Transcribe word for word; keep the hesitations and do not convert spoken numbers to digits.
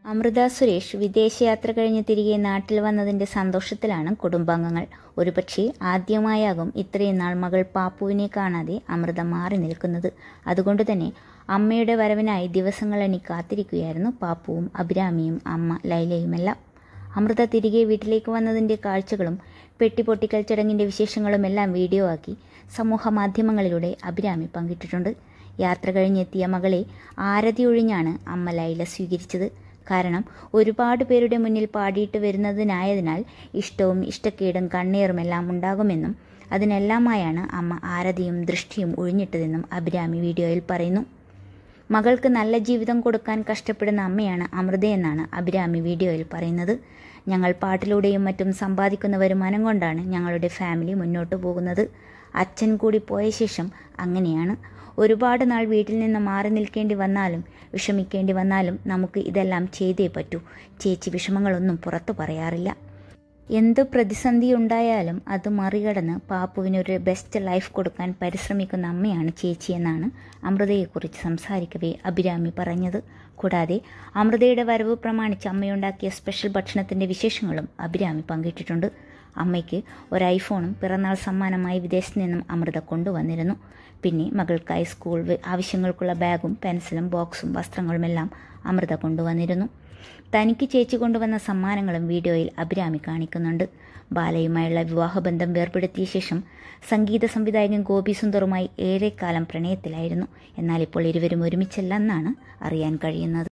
അമൃത സുരേഷ് വിദേശയാത്ര കഴിഞ്ഞ് തിരികെ നാട്ടിൽ വന്നതിന്റെ സന്തോഷത്തിലാണ് കുടുംബാംഗങ്ങൾ. ഒരുപക്ഷെ ആദ്യമായാകും ഇത്രയും നാൾ മകൾ പാപ്പുവിനെ കാണാതെ അമൃത മാറി നിൽക്കുന്നത്. അതുകൊണ്ട് തന്നെ അമ്മയുടെ വരവിനായി ദിവസങ്ങളെണ്ണി കാത്തിരിക്കുകയായിരുന്നു പാപ്പുവും അഭിരാമിയും അമ്മ ലൈലയുമെല്ലാം. അമൃത തിരികെ വീട്ടിലേക്ക് വന്നതിന്റെ കാഴ്ചകളും പെട്ടിപ്പൊട്ടിക്കൽ ചടങ്ങിന്റെ വിശേഷങ്ങളും എല്ലാം വീഡിയോ ആക്കി സമൂഹ മാധ്യമങ്ങളിലൂടെ അഭിരാമി പങ്കിട്ടിട്ടുണ്ട്. യാത്ര കഴിഞ്ഞെത്തിയ മകളെ ആരതി ഒഴിഞ്ഞാണ് അമ്മ ലൈല സ്വീകരിച്ചത്. കാരണം ഒരുപാട് പേരുടെ മുന്നിൽ പാടിയിട്ട് വരുന്നതിനായതിനാൽ ഇഷ്ടവും ഇഷ്ടക്കേടും കണ്ണീറുമെല്ലാം ഉണ്ടാകുമെന്നും അതിനെല്ലാമായാണ് അമ്മ ആരതിയും ദൃഷ്ടിയും ഒഴിഞ്ഞിട്ടതെന്നും അഭിരാമി വീഡിയോയിൽ പറയുന്നു. മകൾക്ക് നല്ല ജീവിതം കൊടുക്കാൻ കഷ്ടപ്പെടുന്ന അമ്മയാണ് അമൃതയെന്നാണ് അഭിരാമി വീഡിയോയിൽ പറയുന്നത്. ഞങ്ങൾ പാട്ടിലൂടെയും മറ്റും സമ്പാദിക്കുന്ന വരുമാനം കൊണ്ടാണ് ഞങ്ങളുടെ ഫാമിലി മുന്നോട്ട് പോകുന്നത്. അച്ഛൻ കൂടി പോയ ശേഷം അങ്ങനെയാണ്. ഒരുപാട് നാൾ വീട്ടിൽ നിന്ന് മാറി നിൽക്കേണ്ടി വന്നാലും വിഷമിക്കേണ്ടി വന്നാലും നമുക്ക് ഇതെല്ലാം ചെയ്തേ പറ്റൂ. ചേച്ചി വിഷമങ്ങളൊന്നും പുറത്തു പറയാറില്ല. എന്ത് പ്രതിസന്ധി ഉണ്ടായാലും അത് മറികടന്ന് പാപ്പുവിനൊരു ബെസ്റ്റ് ലൈഫ് കൊടുക്കാൻ പരിശ്രമിക്കുന്ന അമ്മയാണ് ചേച്ചിയെന്നാണ് അമൃതയെക്കുറിച്ച് സംസാരിക്കവേ അഭിരാമി പറഞ്ഞത്. കൂടാതെ അമൃതയുടെ വരവ് പ്രമാണിച്ച് അമ്മയുണ്ടാക്കിയ സ്പെഷ്യൽ ഭക്ഷണത്തിൻ്റെ വിശേഷങ്ങളും അഭിരാമി പങ്കിട്ടിട്ടുണ്ട്. അമ്മയ്ക്ക് ഒരു ഐഫോണും പിറന്നാൾ സമ്മാനമായി വിദേശത്ത് നിന്നും അമൃത കൊണ്ടുവന്നിരുന്നു. പിന്നെ മകൾക്കായി സ്കൂൾ ആവശ്യങ്ങൾക്കുള്ള ബാഗും പെൻസിലും ബോക്സും വസ്ത്രങ്ങളുമെല്ലാം അമൃത കൊണ്ടുവന്നിരുന്നു. തനിക്ക് ചേച്ചി കൊണ്ടുവന്ന സമ്മാനങ്ങളും വീഡിയോയിൽ അഭിരാമി കാണിക്കുന്നുണ്ട്. ബാലയുമായുള്ള വിവാഹബന്ധം വേർപെടുത്തിയ ശേഷം സംഗീത സംവിധായകൻ ഗോപി സുന്ദറുമായി ഏറെക്കാലം പ്രണയത്തിലായിരുന്നു. എന്നാൽ ഇപ്പോൾ ഇരുവരും ഒരുമിച്ചല്ലെന്നാണ് അറിയാൻ കഴിയുന്നത്.